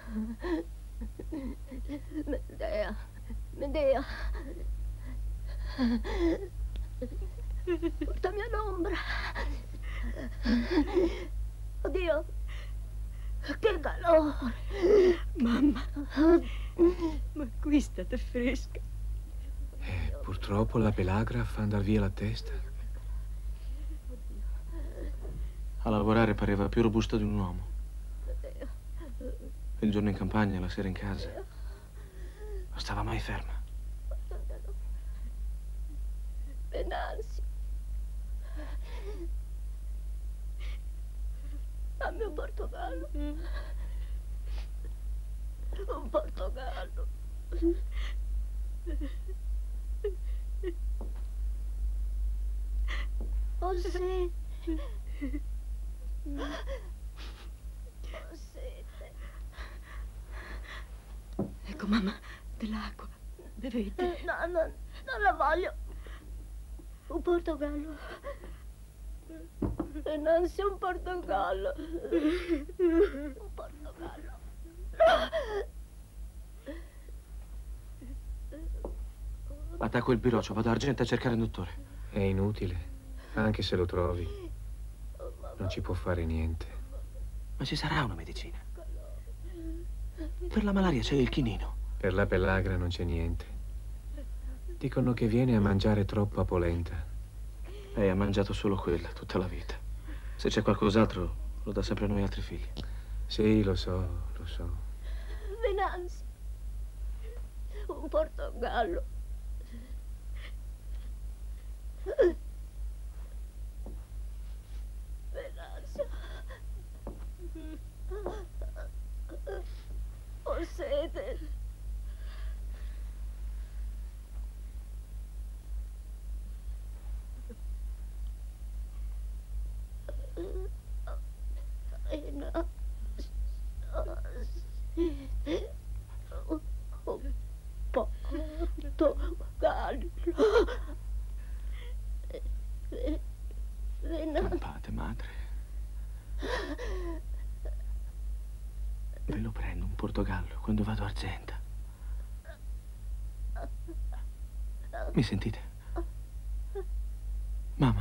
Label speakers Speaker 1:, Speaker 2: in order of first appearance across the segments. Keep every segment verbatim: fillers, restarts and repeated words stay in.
Speaker 1: Medea, Medea, portami all'ombra. Oddio, che calore.
Speaker 2: Mamma, ma qui state fresca.
Speaker 3: Eh, purtroppo la pelagra fa andar via la testa.
Speaker 4: A lavorare pareva più robusto di un uomo. Il giorno in campagna, la sera in casa. Non stava mai ferma.
Speaker 1: Venanzio. Dammi un portogallo. Un portogallo. Ho sete. Ho sete.
Speaker 2: Ecco, mamma, dell'acqua. Bevete.
Speaker 1: No, no, non la voglio. Un portogallo. Venanzio, un portogallo. Un portogallo.
Speaker 4: Attacco il biroccio, vado a Argenta a cercare il dottore.
Speaker 3: È inutile. Anche se lo trovi, non ci può fare niente.
Speaker 4: Ma ci sarà una medicina. Per la malaria c'è il chinino.
Speaker 3: Per la pelagra non c'è niente. Dicono che viene a mangiare troppa polenta.
Speaker 4: Lei ha mangiato solo quella tutta la vita. Se c'è qualcos'altro, lo dà sempre a noi altri figli.
Speaker 3: Sì, lo so, lo so.
Speaker 1: Venanzio. Un portogallo. Venanzio. Ho sete. Un portogallo.
Speaker 4: Campate, madre. Ve lo prendo un portogallo quando vado a Argenta. Mi sentite? Mamma.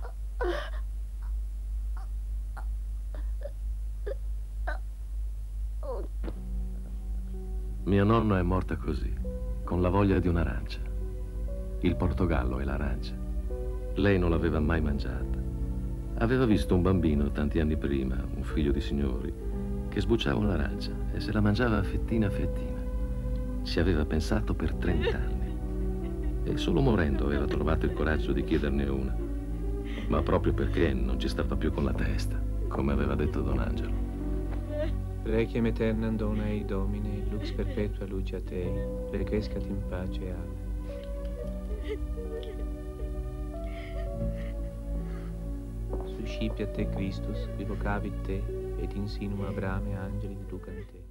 Speaker 5: Mia nonna è morta così, con la voglia di un'arancia. Il portogallo e l'arancia. Lei non l'aveva mai mangiata. Aveva visto un bambino tanti anni prima, un figlio di signori, che sbucciava un'arancia e se la mangiava fettina a fettina. Ci aveva pensato per trent'anni e solo morendo aveva trovato il coraggio di chiederne una, ma proprio perché non ci stava più con la testa, come aveva detto Don Angelo.
Speaker 3: Requiem aeternam dona ei Domine, lux perpetua luce a te, requiescat in pace, Amen. Suscipiat te Christus, vivocavit te, et insinua Abrahame angeli diducant te.